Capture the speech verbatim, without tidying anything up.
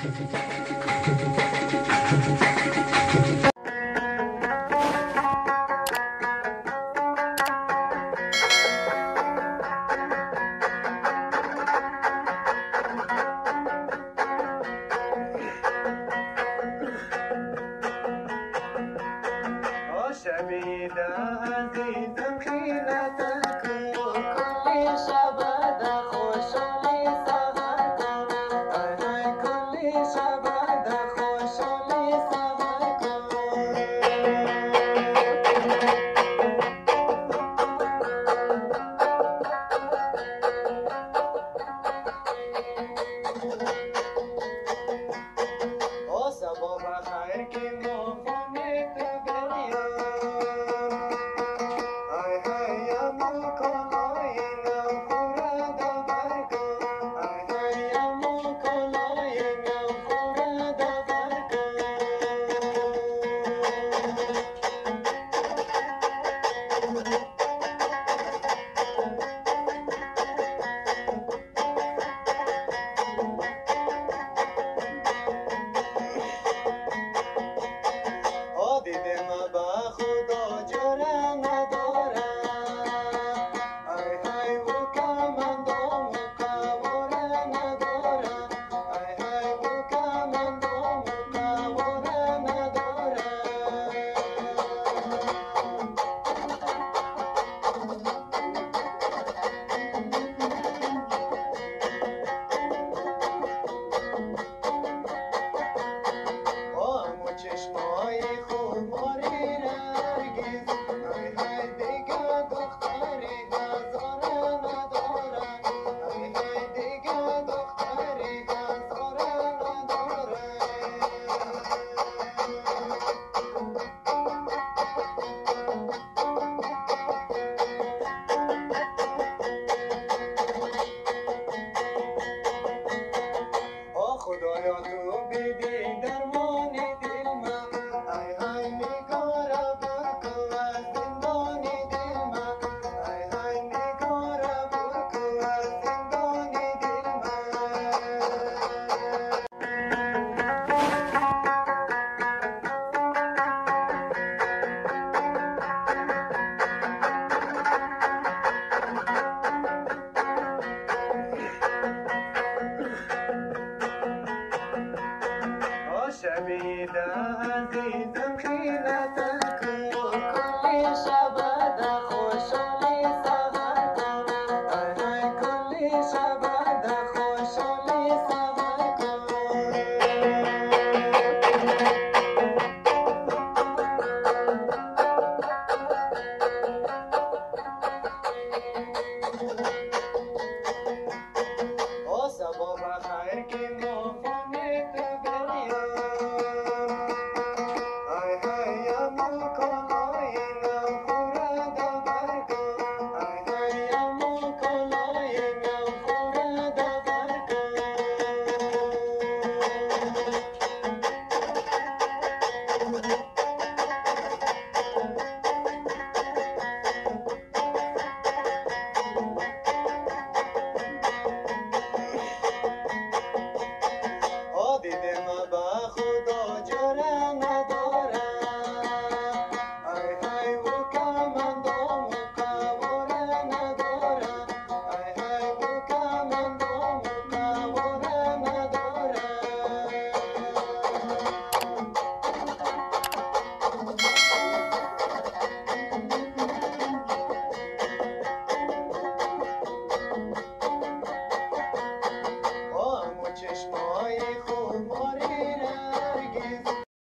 شبیده عزیزم خیلتک کلی شبد خوشحالی سهر کن ای های کلی شبد خوشحالی سهر کن او سبا بخیر که مفهومی چشمای خوب ماری نرگیز ای های دیگه دختری گذاره نداره ای های دیگه دختری گذاره نداره آه خدایا تو بیدی درمانی شبیده عزیزم خیلتک کلی شبد خوشحالی سهر کن ای های کلی شبد خوشحالی سهر کن او سبا بخیر که مفهومی دیدم